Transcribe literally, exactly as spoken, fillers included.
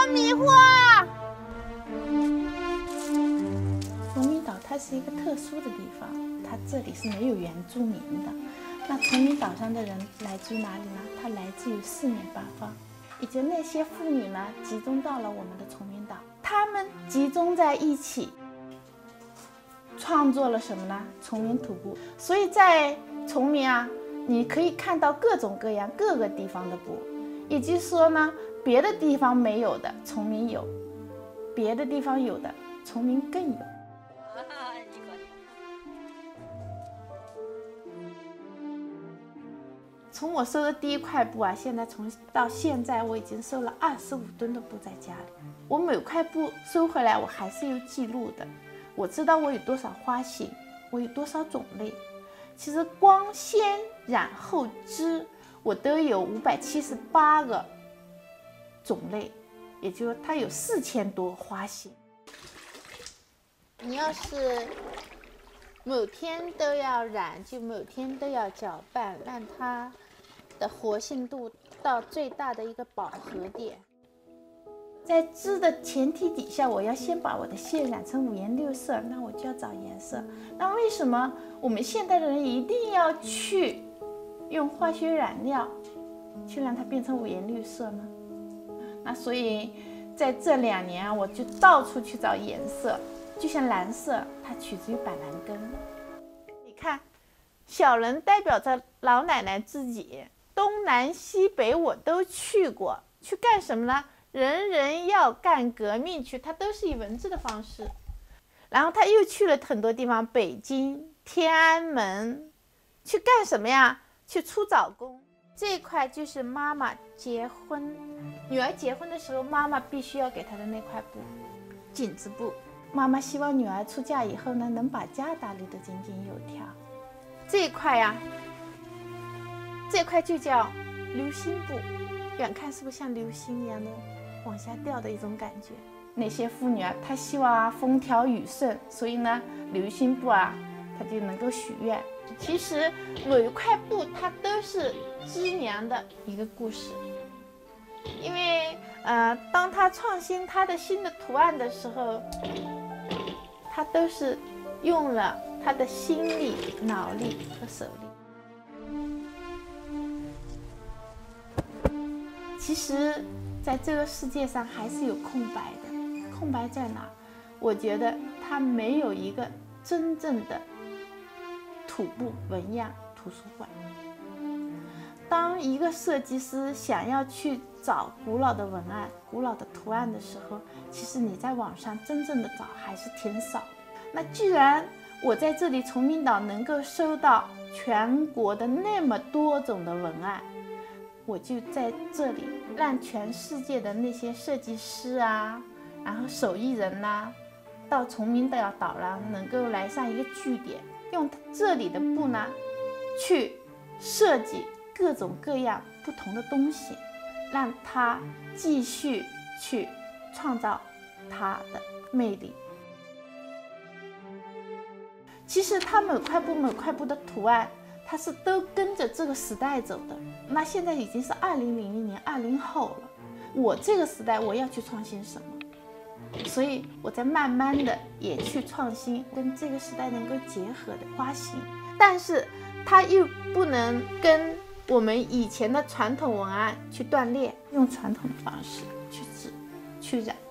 迷惑。崇明岛它是一个特殊的地方，它这里是没有原住民的。那崇明岛上的人来自于哪里呢？它来自于四面八方，也就那些妇女呢，集中到了我们的崇明岛，她们集中在一起，创作了什么呢？崇明土布。所以在崇明啊，你可以看到各种各样各个地方的布，也就是说呢，别的地方没有的，崇明有；别的地方有的，崇明更有。从我收的第一块布啊，现在从到现在我已经收了二十五吨的布在家里。我每块布收回来，我还是有记录的。我知道我有多少花型，我有多少种类。其实光先染后织，我都有五百七十八个种类，也就是它有四千多花型。你要是某天都要染，就某天都要搅拌，让它的活性度到最大的一个饱和点。在织的前提底下，我要先把我的线染成五颜六色，那我就要找颜色。那为什么我们现代的人一定要去用化学染料去让它变成五颜六色呢？那所以在这两年啊，我就到处去找颜色。就像蓝色，它取自于板蓝根。你看，小人代表着老奶奶自己，东南西北我都去过，去干什么呢？人人要干革命去，它都是以文字的方式。然后他又去了很多地方，北京、天安门，去干什么呀？去出早工。这一块就是妈妈结婚，女儿结婚的时候，妈妈必须要给她的那块布，锦织布。妈妈希望女儿出嫁以后呢，能把家打理得井井有条。这一块呀、啊，这块就叫流星布，远看是不是像流星一样的往下掉的一种感觉？那些妇女啊，她希望啊风调雨顺，所以呢，流星布啊，她就能够许愿。其实每一块布它都是织娘的一个故事，因为呃，当她创新她的新的图案的时候，她都是用了她的心力、脑力和手力。其实，在这个世界上还是有空白的。空白在哪？我觉得它没有一个真正的土布纹样图书馆。当一个设计师想要去找古老的文案、古老的图案的时候，其实你在网上真正的找还是挺少的。那既然我在这里崇明岛能够收到全国的那么多种的文案，我就在这里让全世界的那些设计师啊，然后手艺人呐、啊，到崇明岛岛上能够来上一个据点，用这里的布呢，去设计各种各样不同的东西，让它继续去创造它的魅力。其实它每块布每块布的图案，它是都跟着这个时代走的。那现在已经是二零零零年，二零后了。我这个时代我要去创新什么？所以我在慢慢的也去创新跟这个时代能够结合的花型，但是它又不能跟我们以前的传统文案去断裂，用传统的方式去织、去染。